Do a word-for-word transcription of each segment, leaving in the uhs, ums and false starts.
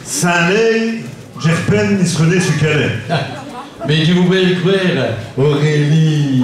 Saint-Lay, Gerpen, Nisrené, Sucalais. Mais tu pouvais le croire, Aurélie.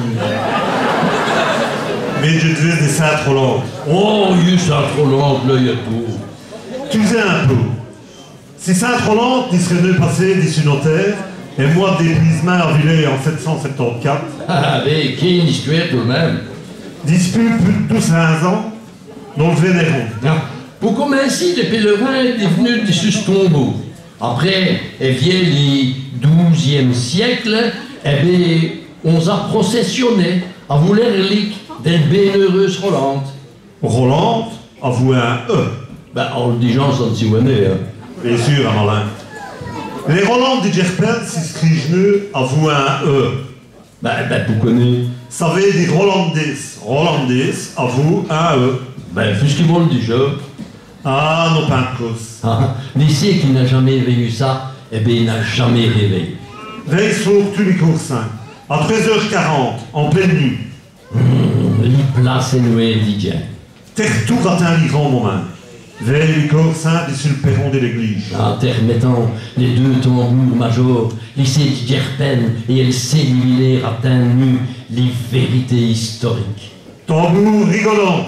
Mais je disais des Saint-Roland. Oh, il y a Saint-Roland, là, il y a tout. Tu sais un peu. Si Saint-Roland, Nisrené passé, d'ici notaire, et moi d'épuisement à Villers en sept cent soixante-quatorze. Ah, mais qui est une histoire tout de même. Dispute plus de douze ans, dont le Vénéron. Non. Pour commencer, les pèlerins étaient venus de ce tombeau. Après, et vient le douzième siècle, eh bien, on a processionné à vous les reliques d'une bienheureuse Rolande. Rolande a voué un E. Ben, en le disant, ça ne s'y venait, hein. Bien sûr, un malin. Les Rolandes de Gerpen, si scrigeneux, a voué un E. Ben, ben, vous connaissez. Ça veut dire Rolandais. Rolandais a voué un E. Ben, puisqu'ils vont le déjà. Ah, non, pas de cause. Ah, lycée qui n'a jamais vécu ça, eh bien, il n'a jamais rêvé. Veille sur tous les coursins, à treize heures quarante, en pleine nuit. Mmh, les places et nouées, Didier. Terre tout ratin l'Iran, mon main. Veille les coursins dessus le perron de l'église. En termettant les deux tambours majors, lycée de Gerpen et elle sait du à nu les vérités historiques. Tambour rigolant.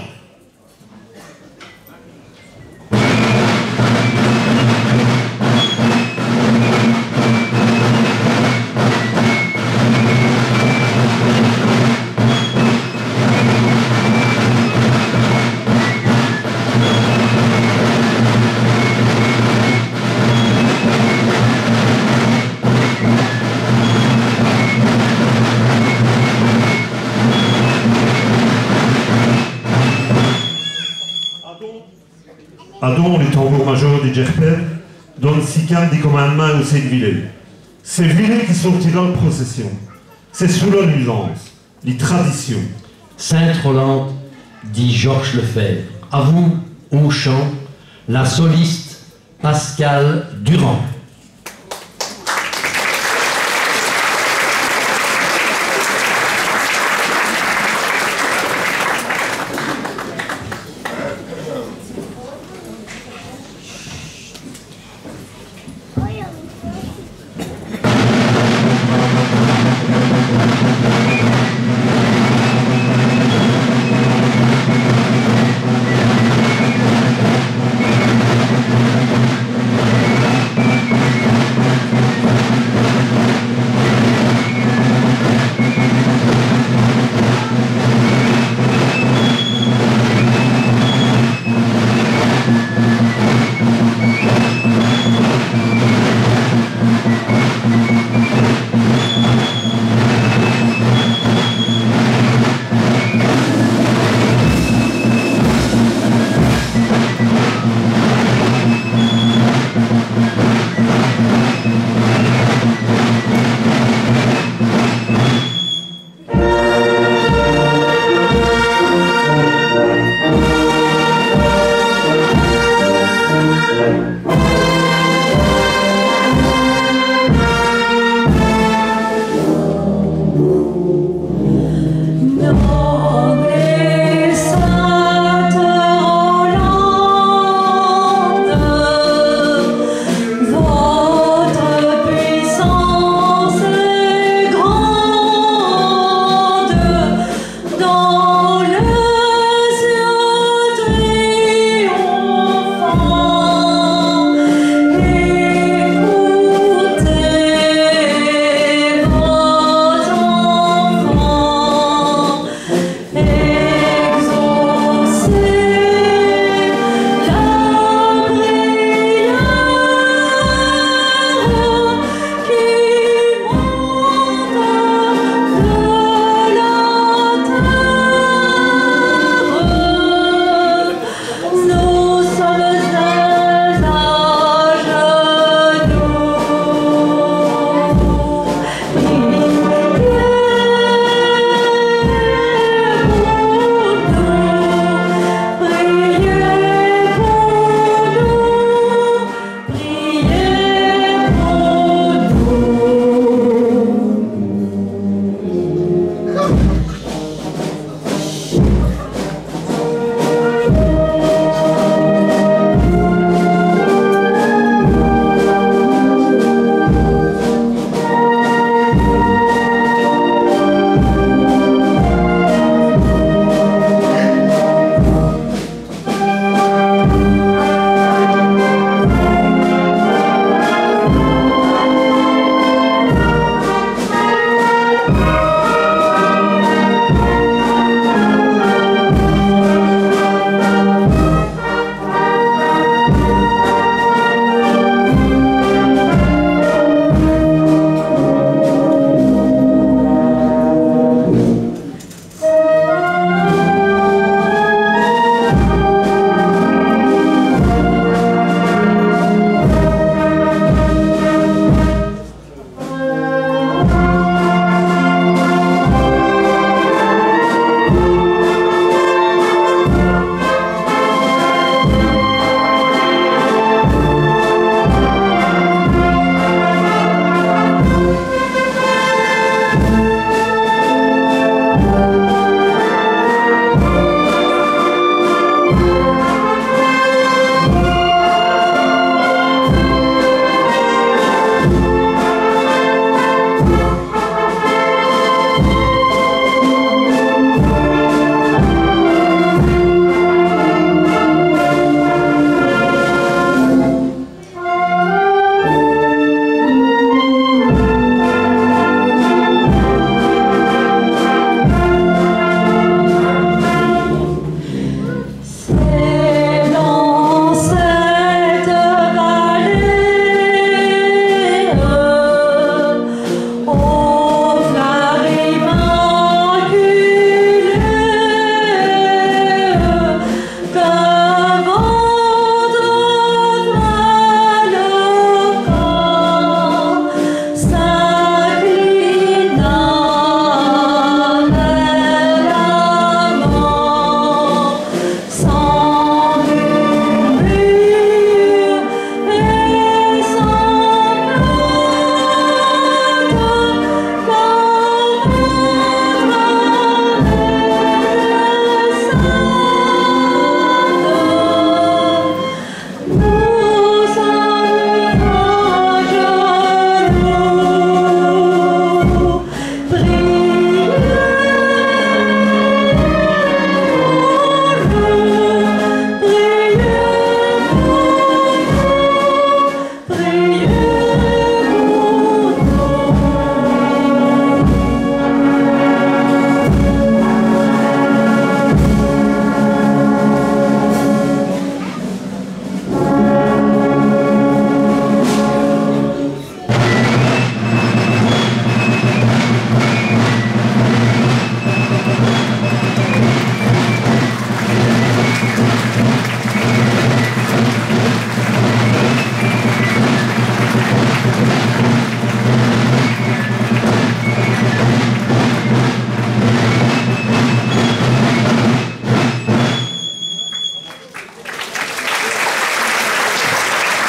Adon, les tambours majors de Gerpen, donne sicane des commandements au Seine-Villers. C'est Villers qui sortit dans la procession. C'est sous la nuisance, les traditions. Sainte-Rolande, dit Georges Lefebvre. À vous, au chant, la soliste Pascal Durand.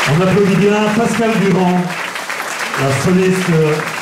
On applaudit bien Pascal Durand, la soliste